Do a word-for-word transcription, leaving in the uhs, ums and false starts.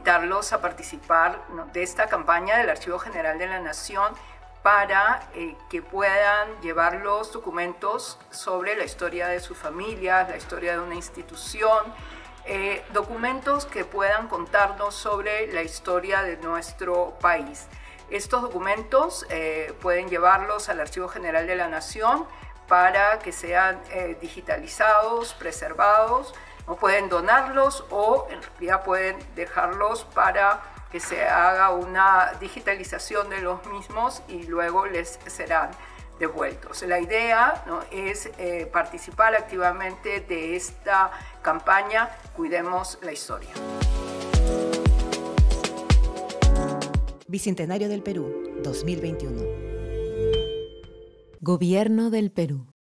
invitarlos a participar, ¿no?, de esta campaña del Archivo General de la Nación para eh, que puedan llevar los documentos sobre la historia de sus familias, la historia de una institución, eh, documentos que puedan contarnos sobre la historia de nuestro país. Estos documentos eh, pueden llevarlos al Archivo General de la Nación para que sean eh, digitalizados, preservados, o pueden donarlos o en realidad pueden dejarlos para que se haga una digitalización de los mismos y luego les serán devueltos. La idea, ¿no?, es eh, participar activamente de esta campaña Cuidemos la Historia. Bicentenario del Perú, dos mil veintiuno. Gobierno del Perú.